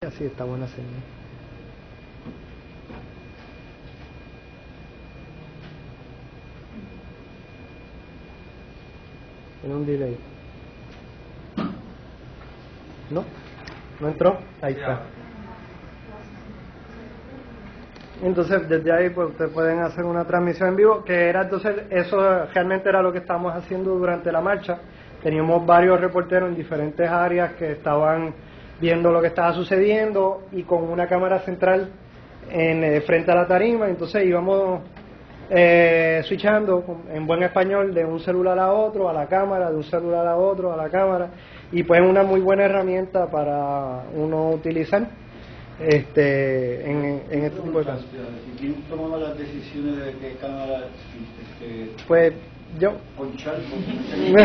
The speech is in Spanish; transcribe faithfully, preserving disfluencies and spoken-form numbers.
Así está buena señal. Tiene un delay. ¿No? ¿No entró? Ahí está. Entonces desde ahí pues ustedes pueden hacer una transmisión en vivo, que era entonces, eso realmente era lo que estábamos haciendo durante la marcha. Teníamos varios reporteros en diferentes áreas que estaban viendo lo que estaba sucediendo y con una cámara central en eh, frente a la tarima, entonces íbamos eh, switchando en buen español de un celular a otro, a la cámara, de un celular a otro, a la cámara, y pues es una muy buena herramienta para uno utilizar este en, en este tipo de casos. ¿Quién tomaba las decisiones de qué cámara? Este, Pues yo. Ponchar,